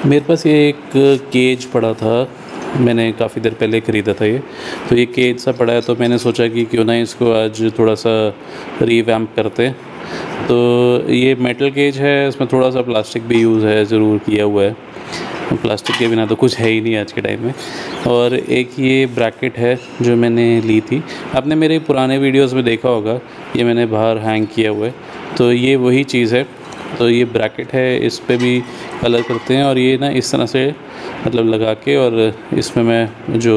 मेरे पास ये एक केज पड़ा था, मैंने काफ़ी देर पहले ख़रीदा था ये। तो ये केज सा पड़ा है, तो मैंने सोचा कि क्यों ना इसको आज थोड़ा सा रिवैम्प करते हैं। तो ये मेटल केज है, इसमें थोड़ा सा प्लास्टिक भी यूज़ है, ज़रूर किया हुआ है। प्लास्टिक के बिना तो कुछ है ही नहीं आज के टाइम में। और एक ये ब्रैकेट है जो मैंने ली थी, आपने मेरे पुराने वीडियोस में देखा होगा, ये मैंने बाहर हैंग किया हुआ है। तो ये वही चीज़ है। तो ये ब्रैकेट है, इस पे भी कलर करते हैं और ये ना इस तरह से मतलब लगा के, और इसमें मैं जो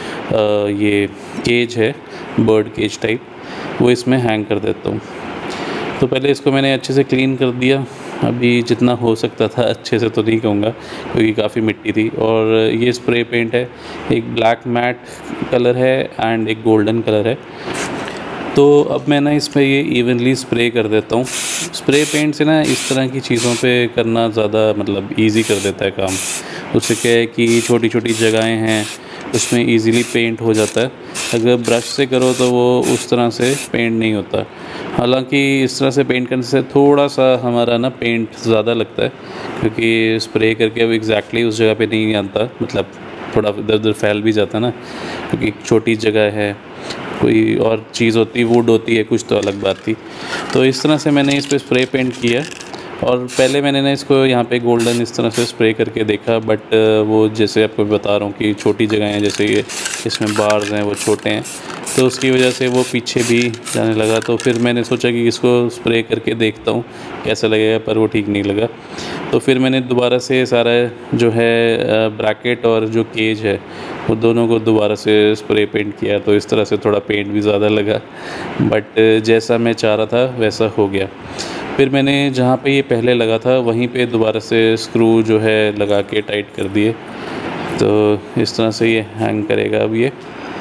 ये केज है, बर्ड केज टाइप, वो इसमें हैंग कर देता हूँ। तो पहले इसको मैंने अच्छे से क्लीन कर दिया, अभी जितना हो सकता था, अच्छे से तो नहीं कहूँगा क्योंकि काफ़ी मिट्टी थी। और ये स्प्रे पेंट है, एक ब्लैक मैट कलर है एंड एक गोल्डन कलर है। तो अब मैं ना इसमें ये इवनली स्प्रे कर देता हूँ। स्प्रे पेंट से ना इस तरह की चीज़ों पे करना ज़्यादा मतलब इजी कर देता है काम। उससे क्या है कि छोटी छोटी जगहें हैं उसमें इजीली पेंट हो जाता है। अगर ब्रश से करो तो वो उस तरह से पेंट नहीं होता। हालांकि इस तरह से पेंट करने से थोड़ा सा हमारा ना पेंट ज़्यादा लगता है, क्योंकि स्प्रे करके अब एग्जैक्टली उस जगह पे नहीं आता, मतलब थोड़ा इधर उधर फैल भी जाता है ना, क्योंकि छोटी जगह है, कोई और चीज़ होती, वुड होती है कुछ, तो अलग बात थी। तो इस तरह से मैंने इस पर स्प्रे पेंट किया। और पहले मैंने ना इसको यहाँ पे गोल्डन इस तरह से स्प्रे करके देखा, बट वो जैसे आपको बता रहा हूँ कि छोटी जगह हैं, जैसे ये इसमें बार्स हैं वो छोटे हैं, तो उसकी वजह से वो पीछे भी जाने लगा। तो फिर मैंने सोचा कि इसको स्प्रे करके देखता हूँ कैसा लगेगा, पर वो ठीक नहीं लगा। तो फिर मैंने दोबारा से सारा जो है ब्रैकेट और जो केज है वो दोनों को दोबारा से स्प्रे पेंट किया। तो इस तरह से थोड़ा पेंट भी ज़्यादा लगा, बट जैसा मैं चाह रहा था वैसा हो गया। फिर मैंने जहाँ पे ये पहले लगा था वहीं पे दोबारा से स्क्रू जो है लगा के टाइट कर दिए। तो इस तरह से ये हैंग करेगा अब ये।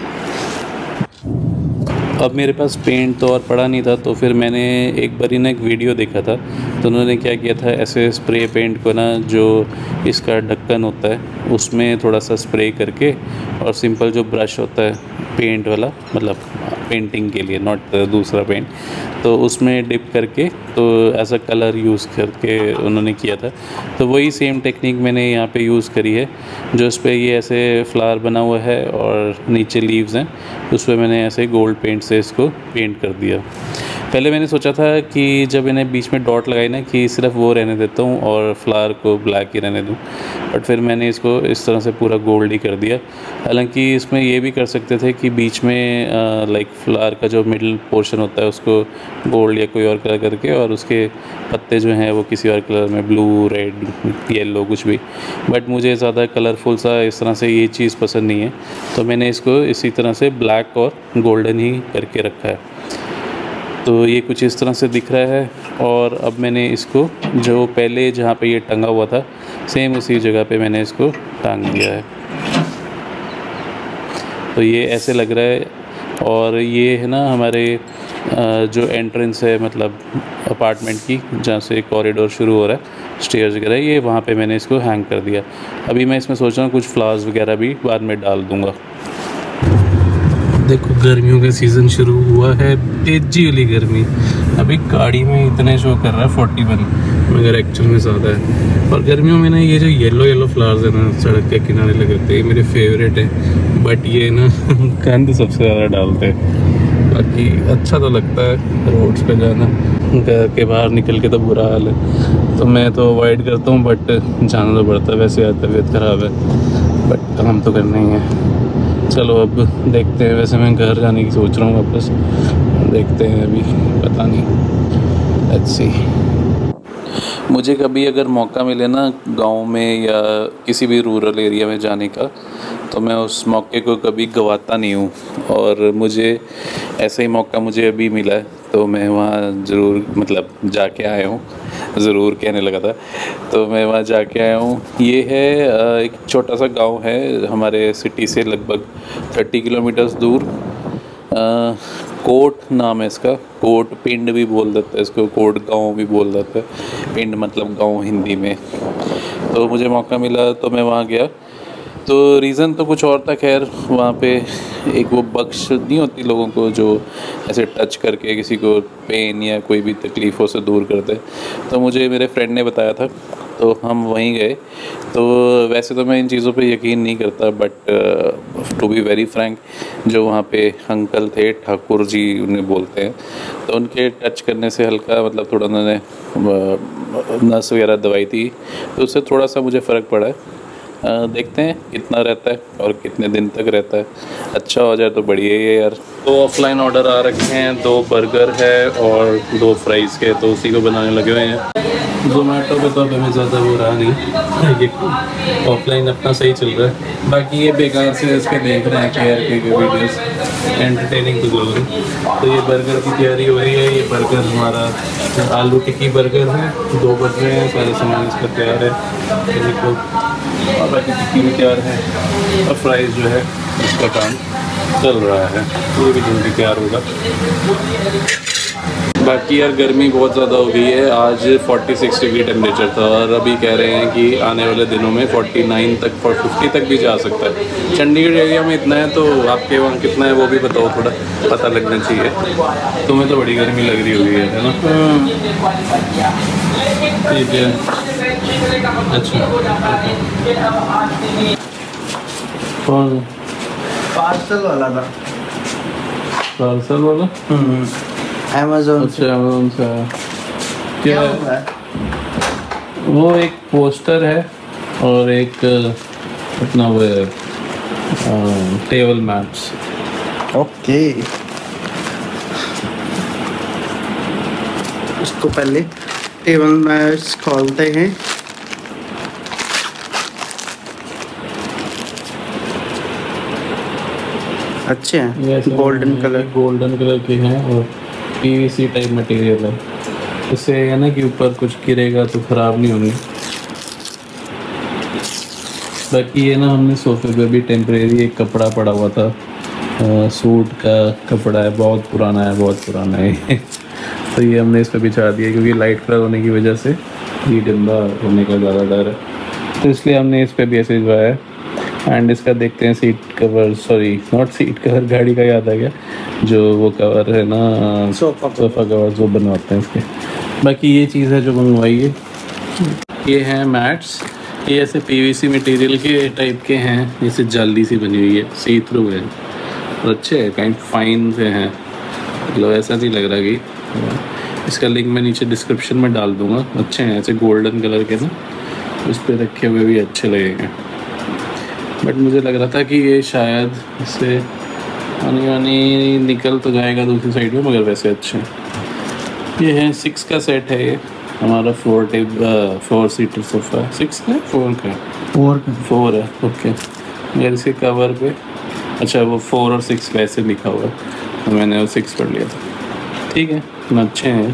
अब मेरे पास पेंट तो और पड़ा नहीं था, तो फिर मैंने एक बारी ना एक वीडियो देखा था, तो उन्होंने क्या किया था, ऐसे स्प्रे पेंट को ना जो इसका ढक्कन होता है उसमें थोड़ा सा स्प्रे करके, और सिंपल जो ब्रश होता है पेंट वाला, मतलब पेंटिंग के लिए, नॉट दूसरा पेंट, तो उसमें डिप करके तो एज अ कलर यूज़ करके उन्होंने किया था। तो वही सेम टेक्निक मैंने यहाँ पे यूज़ करी है। जो उस पर ये ऐसे फ्लावर बना हुआ है और नीचे लीव्स हैं, उस पर मैंने ऐसे गोल्ड पेंट से इसको पेंट कर दिया। पहले मैंने सोचा था कि जब इन्हें बीच में डॉट लगाई ना, कि सिर्फ वो रहने देता हूँ और फ्लावर को ब्लैक ही रहने दूँ, बट फिर मैंने इसको इस तरह से पूरा गोल्ड ही कर दिया। हालांकि इसमें ये भी कर सकते थे कि बीच में लाइक फ्लावर का जो मिडिल पोर्शन होता है उसको गोल्ड या कोई और कलर करके, और उसके पत्ते जो हैं वो किसी और कलर में, ब्लू, रेड, येलो, कुछ भी। बट मुझे ज़्यादा कलरफुल सा इस तरह से ये चीज़ पसंद नहीं है, तो मैंने इसको इसी तरह से ब्लैक और गोल्डन ही करके रखा है। तो ये कुछ इस तरह से दिख रहा है। और अब मैंने इसको जो पहले जहाँ पे ये टंगा हुआ था, सेम उसी जगह पे मैंने इसको टांग दिया है। तो ये ऐसे लग रहा है। और ये है ना हमारे जो एंट्रेंस है, मतलब अपार्टमेंट की, जहाँ से कॉरिडोर शुरू हो रहा है, स्टेयर्स वगैरह, ये वहाँ पे मैंने इसको हैंग कर दिया। अभी मैं इसमें सोच रहा हूँ कुछ फ्लावर्स वगैरह भी बाद में डाल दूँगा। देखो गर्मियों का सीज़न शुरू हुआ है, तेजी वाली गर्मी। अभी गाड़ी में इतने शो कर रहा है 41, मगर एक्चुअल में ज़्यादा है। और गर्मियों में ना ये जो येलो येलो फ्लावर्स है ना सड़क के किनारे लगे होते हैं, मेरे फेवरेट है। बट ये ना गंद सबसे ज़्यादा डालते हैं। बाकी अच्छा तो लगता है रोड्स पे जाना, घर के बाहर निकल के तो बुरा हाल है, तो मैं तो अवॉइड करता हूँ, बट जाना तो पड़ता है। वैसे तबीयत ख़राब है, बट काम तो करना ही है। चलो अब देखते हैं। वैसे मैं घर जाने की सोच रहा हूँ वापस, देखते हैं, अभी पता नहीं, लेट्स सी। मुझे कभी अगर मौका मिले ना गांव में या किसी भी रूरल एरिया में जाने का, तो मैं उस मौके को कभी गंवाता नहीं हूँ। और मुझे ऐसा ही मौका मुझे अभी मिला है, तो मैं वहाँ ज़रूर, मतलब जाके आया हूँ, ज़रूर कहने लगा था, तो मैं वहाँ जाके आया हूँ। ये है एक छोटा सा गांव है हमारे सिटी से लगभग 30 किलोमीटर्स दूर। कोट नाम है इसका, कोट पिंड भी बोल देता है इसको, कोट गांव भी बोल देता है, पिंड मतलब गांव हिंदी में। तो मुझे मौका मिला तो मैं वहाँ गया। तो रीज़न तो कुछ और था, खैर वहाँ पे एक वो बख्श नहीं होती लोगों को जो ऐसे टच करके किसी को पेन या कोई भी तकलीफ़ों से दूर करते। तो मुझे मेरे फ्रेंड ने बताया था तो हम वहीं गए। तो वैसे तो मैं इन चीज़ों पे यकीन नहीं करता, but to be very frank, जो वहाँ पे अंकल थे, ठाकुर जी उन्हें बोलते हैं, तो उनके टच करने से हल्का मतलब थोड़ा उन्होंने नस वगैरह दवाई थी, तो उससे थोड़ा सा मुझे फ़र्क पड़ा है। देखते हैं कितना रहता है और कितने दिन तक रहता है। अच्छा हो जाए तो बढ़िया ही है यार। तो ऑफलाइन ऑर्डर आ रखे हैं, 2 बर्गर है और 2 फ्राइज़ के, तो उसी को बनाने लगे हुए हैं। ज़ोमैटो पे तो अब हमें ज़्यादा वो रहा नहीं, ऑफलाइन अपना सही चल रहा है। बाकी ये बेकार से इसके देख रहे हैं केयर के वीडियोस, एंटरटेनिंग टू ग्लोरी। तो ये बर्गर की तैयारी हो रही है। ये बर्गर हमारा आलू टिक्की बर्गर है, 2 बन रहे हैं, सारे सामान इसका तैयार है। देखो बाकी टिक्की भी तैयार है और फ्राइज़ जो है इसका काम चल रहा है, ये भी जल्दी तैयार होगा। बाकी यार गर्मी बहुत ज़्यादा हो गई है। आज 46 डिग्री टेम्परेचर था और अभी कह रहे हैं कि आने वाले दिनों में 49 तक 50 तक भी जा सकता है। चंडीगढ़ एरिया में इतना है, तो आपके वहाँ कितना है वो भी बताओ, थोड़ा पता लगना चाहिए। तुम्हें तो बड़ी गर्मी लग रही होगी है ना? ठीक है, अच्छा। कौन पार्सल वाला था? पार्सल वाला? अमेज़न। अच्छा, अमेज़न से क्या क्या हुआ है? वो एक पोस्टर है और एक अपना वो टेबल मैट्स। ओके, इसको पहले टेबल मैट्स खोलते हैं। अच्छे हैं, गोल्डन कलर के हैं और पीवीसी टाइप मटेरियल है। इससे है ना कि ऊपर कुछ गिरेगा तो ख़राब नहीं होंगे। बाकी ये ना हमने सोफे पे भी टेम्परेरी एक कपड़ा पड़ा हुआ था, सूट का कपड़ा है, बहुत पुराना है तो ये हमने इस पर बिछा दिया क्योंकि लाइट कलर होने की वजह से ये गंदा होने का ज़्यादा डर है, तो इसलिए हमने इस पर भी ऐसे भिजवाया है। एंड इसका देखते हैं seat cover, sorry not seat cover, गाड़ी का याद आ गया, जो वो कवर है ना, सोफ़ा कवर जो बनवाते हैं इसके। बाकी ये चीज़ है जो मंगवाई है, ये हैं मैट्स। ये ऐसे पीवीसी मटेरियल के टाइप के हैं, जैसे जाली सी बनी हुई है, सी थ्रू है और अच्छे हैं, काइंड फाइन से हैं, मतलब ऐसा नहीं लग रहा कि। इसका लिंक मैं नीचे डिस्क्रिप्शन में डाल दूँगा। अच्छे हैं, ऐसे गोल्डन कलर के ना, उस पर रखे हुए भी अच्छे लगेंगे। बट मुझे लग रहा था कि ये शायद इससे पानी निकल तो जाएगा दूसरी साइड में, मगर वैसे अच्छे हैं। ये है 6 का सेट है, ये हमारा 4 सीटर सोफ़ा है। 6 का 4 का 4 है, ओके। यार इसके कवर पे अच्छा वो 4 और 6 वैसे लिखा हुआ है, तो मैंने वो 6 पढ़ लिया था। ठीक है, अच्छे हैं,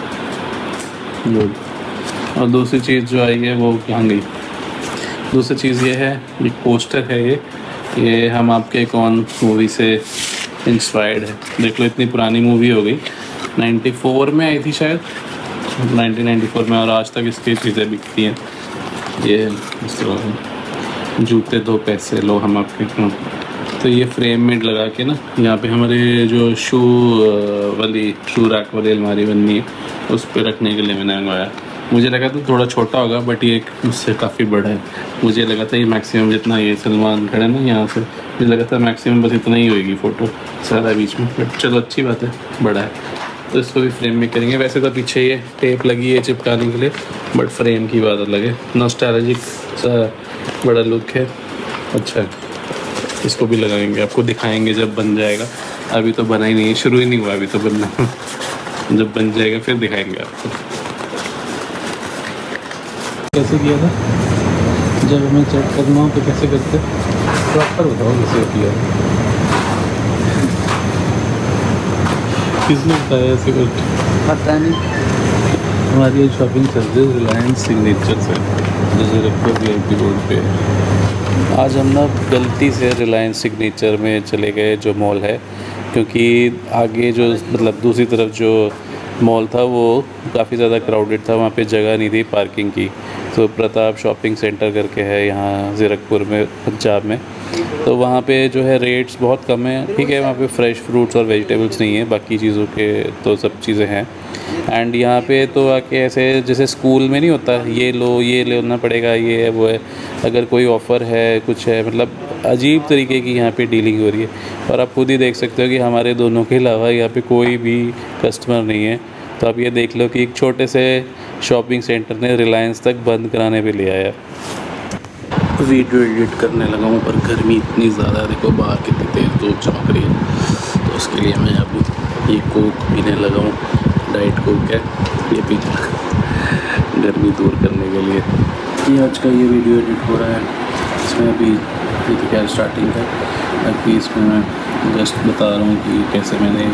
गुड। और दूसरी चीज़ जो आई है वो कहाँ गई? दूसरी चीज़ ये है, एक पोस्टर है, ये हम आपके कौन मूवी से इंस्पायर्ड है। देख लो, इतनी पुरानी मूवी हो गई, 94 में आई थी शायद, 1994 में, और आज तक इसकी चीज़ें बिकती हैं। ये इस तरह जूते 2 पैसे लो हम आपके क्यों। तो ये फ्रेम में लगा के ना, यहाँ पे हमारे जो शू रैक वाली अलमारी बननी है, उस पर रखने के लिए मैंने मंगवाया। मुझे लगा था थोड़ा छोटा होगा, बट ये उससे काफ़ी बड़ा है। मुझे लगा था ये मैक्सिमम जितना ये सलमान खड़े ना यहाँ से, मुझे लगा था मैक्सिमम बस इतना ही होएगी फ़ोटो सारा बीच में, बट चलो अच्छी बात है, बड़ा है। तो इसको भी फ्रेम में करेंगे। वैसे तो पीछे ये टेप लगी है चिपकाने के लिए, बट फ्रेम की बात अलग है, नॉस्टैल्जिक सा बड़ा लुक है, अच्छा है। इसको भी लगाएंगे, आपको दिखाएंगे जब बन जाएगा। अभी तो बना ही नहीं है, शुरू ही नहीं हुआ अभी तो बनना जब बन जाएगा फिर दिखाएंगे आपको। कैसे किया था? जब हमें चेक करना हो तो कैसे करते? प्रॉपर बताओ कैसे किया, किसने बताया ऐसे कुछ? पता नहीं। हमारी शॉपिंग चल रही है रिलायंस सिग्नेचर से, जैसे रखो VIP रोड पे। आज हम ना गलती से रिलायंस सिग्नेचर में चले गए, जो मॉल है, क्योंकि आगे जो मतलब दूसरी तरफ जो मॉल था वो काफ़ी ज़्यादा क्राउडेड था, वहाँ पे जगह नहीं थी पार्किंग की। तो प्रताप शॉपिंग सेंटर करके है यहाँ ज़ीरकपुर में, पंजाब में, तो वहाँ पे जो है रेट्स बहुत कम है। ठीक है, वहाँ पे फ्रेश फ्रूट्स और वेजिटेबल्स नहीं है, बाकी चीज़ों के तो सब चीज़ें हैं, एंड यहाँ पे तो आके ऐसे जैसे स्कूल में नहीं होता, ये लो ये लेना पड़ेगा, ये है वो है, अगर कोई ऑफ़र है कुछ है, मतलब अजीब तरीके की यहाँ पे डीलिंग हो रही है। और आप खुद ही देख सकते हो कि हमारे दोनों के अलावा यहाँ पे कोई भी कस्टमर नहीं है। तो आप ये देख लो कि एक छोटे से शॉपिंग सेंटर ने रिलायंस तक बंद कराने पे ले आया। वीडियो एडिट करने लगा हूँ, पर गर्मी इतनी ज़्यादा, देखो बाहर कितनी तेज़ धूप चमक रही है। तो उसके लिए मैं अभी ये कोक पीने लगा हूँ, डाइट कोक है, ये पी गर्मी दूर करने के लिए। ये आज का ये वीडियो एडिट हो रहा है, इसमें अभी ये तो क्या स्टार्टिंग है, बाकी इसमें मैं जस्ट बता रहा हूँ कि कैसे मैंने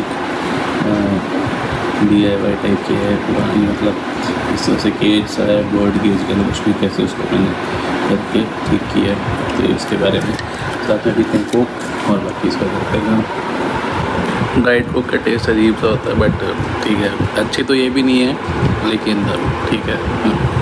DIY टाइप किया है पुरानी, मतलब इस तरह से केज सा है, बर्ड केज के अंदर कुछ भी, कैसे उसको मैंने करके ठीक किया है। तो इसके बारे में साथ में पीते हैं कोक, और बाकी इसका करते हैं। डाइट कोक का टेस्ट अजीब सा होता है, बट ठीक है, अच्छी तो ये भी नहीं है, लेकिन ठीक है।